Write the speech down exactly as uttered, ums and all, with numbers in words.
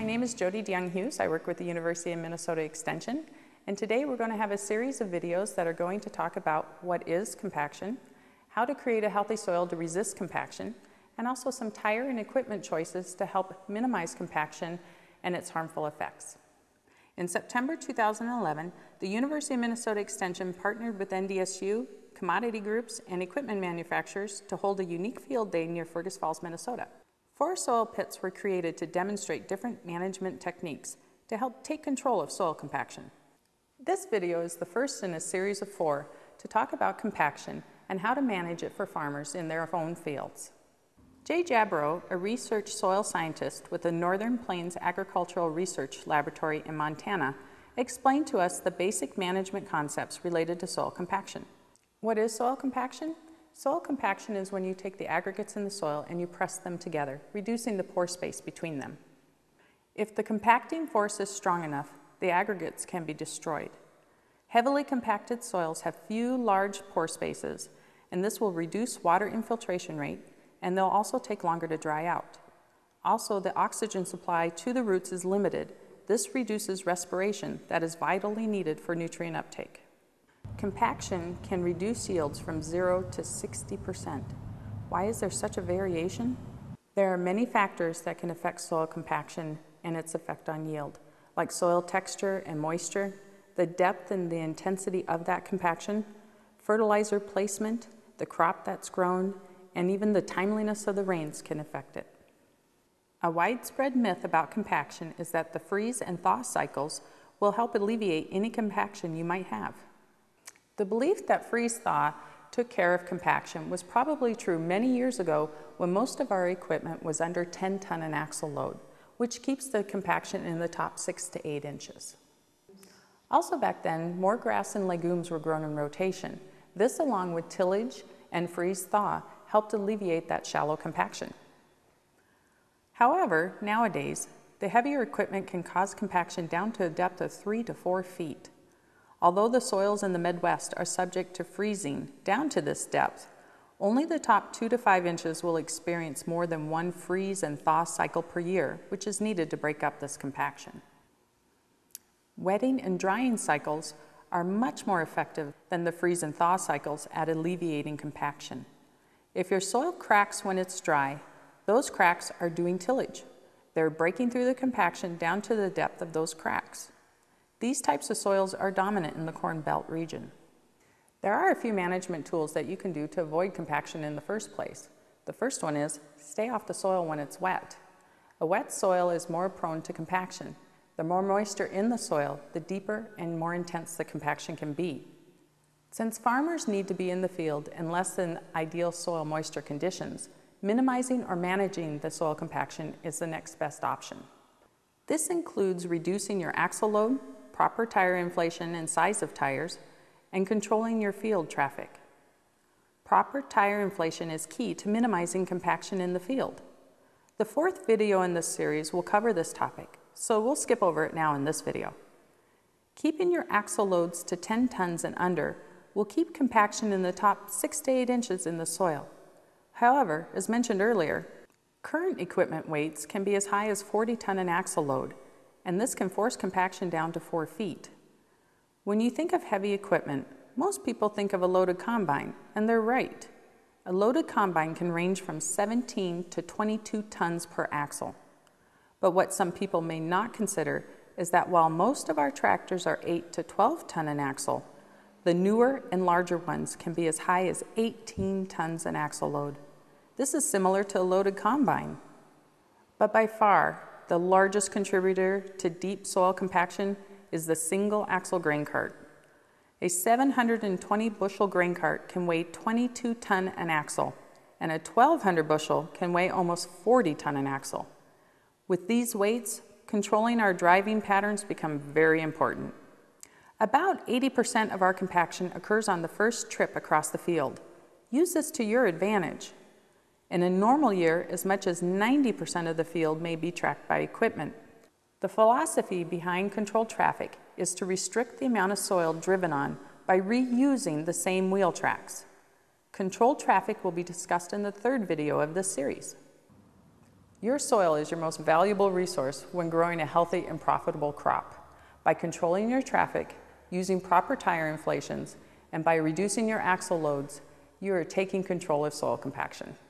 name is Jody DeYoung-Hughes. I work with the University of Minnesota Extension, and today we're going to have a series of videos that are going to talk about what is compaction, how to create a healthy soil to resist compaction, and also some tire and equipment choices to help minimize compaction and its harmful effects. In September two thousand eleven, the University of Minnesota Extension partnered with N D S U, commodity groups, and equipment manufacturers to hold a unique field day near Fergus Falls, Minnesota. Four soil pits were created to demonstrate different management techniques to help take control of soil compaction. This video is the first in a series of four to talk about compaction and how to manage it for farmers in their own fields. Jay Jabro, a research soil scientist with the Northern Plains Agricultural Research Laboratory in Montana, explained to us the basic management concepts related to soil compaction. What is soil compaction? Soil compaction is when you take the aggregates in the soil and you press them together, reducing the pore space between them. If the compacting force is strong enough, the aggregates can be destroyed. Heavily compacted soils have few large pore spaces, and this will reduce water infiltration rate, and they'll also take longer to dry out. Also, the oxygen supply to the roots is limited. This reduces respiration that is vitally needed for nutrient uptake. Compaction can reduce yields from zero to sixty percent. Why is there such a variation? There are many factors that can affect soil compaction and its effect on yield, like soil texture and moisture, the depth and the intensity of that compaction, fertilizer placement, the crop that's grown, and even the timeliness of the rains can affect it. A widespread myth about compaction is that the freeze and thaw cycles will help alleviate any compaction you might have. The belief that freeze-thaw took care of compaction was probably true many years ago when most of our equipment was under ten ton an axle load, which keeps the compaction in the top six to eight inches. Also back then, more grass and legumes were grown in rotation. This, along with tillage and freeze-thaw, helped alleviate that shallow compaction. However, nowadays, the heavier equipment can cause compaction down to a depth of three to four feet. Although the soils in the Midwest are subject to freezing down to this depth, only the top two to five inches will experience more than one freeze and thaw cycle per year, which is needed to break up this compaction. Wetting and drying cycles are much more effective than the freeze and thaw cycles at alleviating compaction. If your soil cracks when it's dry, those cracks are doing tillage. They're breaking through the compaction down to the depth of those cracks. These types of soils are dominant in the Corn Belt region. There are a few management tools that you can do to avoid compaction in the first place. The first one is stay off the soil when it's wet. A wet soil is more prone to compaction. The more moisture in the soil, the deeper and more intense the compaction can be. Since farmers need to be in the field in less than ideal soil moisture conditions, minimizing or managing the soil compaction is the next best option. This includes reducing your axle load, proper tire inflation and size of tires, and controlling your field traffic. Proper tire inflation is key to minimizing compaction in the field. The fourth video in this series will cover this topic, so we'll skip over it now in this video. Keeping your axle loads to ten tons and under will keep compaction in the top six to eight inches in the soil. However, as mentioned earlier, current equipment weights can be as high as forty ton an axle load, and this can force compaction down to four feet. When you think of heavy equipment, most people think of a loaded combine, and they're right. A loaded combine can range from seventeen to twenty-two tons per axle. But what some people may not consider is that while most of our tractors are eight to twelve ton an axle, the newer and larger ones can be as high as eighteen tons an axle load. This is similar to a loaded combine. But by far, the largest contributor to deep soil compaction is the single axle grain cart. A seven hundred twenty bushel grain cart can weigh twenty-two ton an axle, and a twelve hundred bushel can weigh almost forty ton an axle. With these weights, controlling our driving patterns become very important. About eighty percent of our compaction occurs on the first trip across the field. Use this to your advantage. In a normal year, as much as ninety percent of the field may be tracked by equipment. The philosophy behind controlled traffic is to restrict the amount of soil driven on by reusing the same wheel tracks. Controlled traffic will be discussed in the third video of this series. Your soil is your most valuable resource when growing a healthy and profitable crop. By controlling your traffic, using proper tire inflations, and by reducing your axle loads, you are taking control of soil compaction.